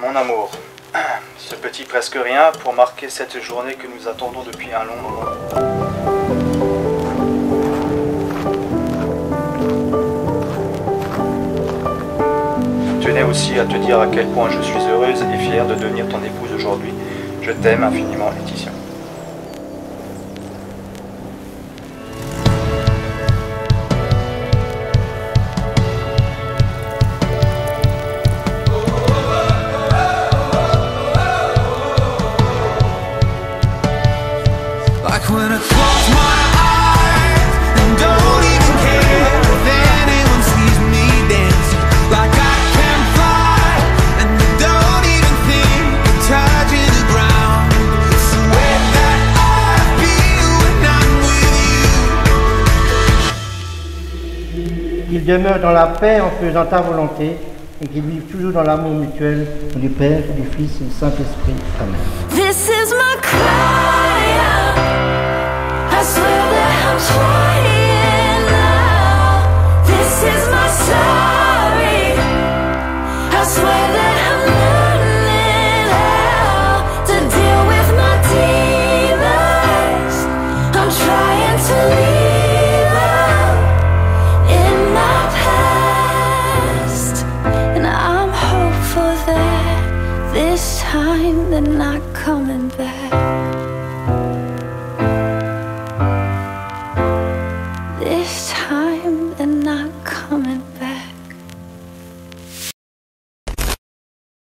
Mon amour, ce petit presque rien pour marquer cette journée que nous attendons depuis un long moment. Je tenais aussi à te dire à quel point je suis heureuse et fière de devenir ton épouse aujourd'hui. Je t'aime infiniment, Laetitia. When I close my eyes and don't even care if anyone sees me dancing, like I can fly and I don't even think of touching the ground. It's the way that I feel when I'm with you. Qu'ils demeurent dans la paix en faisant ta volonté et qu'ils vivent toujours dans l'amour mutuel du Père, du Fils et du Saint-Esprit. Amen. This is my cry out. I swear that I'm trying now. This is my sorry. I swear that I'm learning how to deal with my demons. I'm trying to leave out in my past, and I'm hopeful that this time they're not coming back.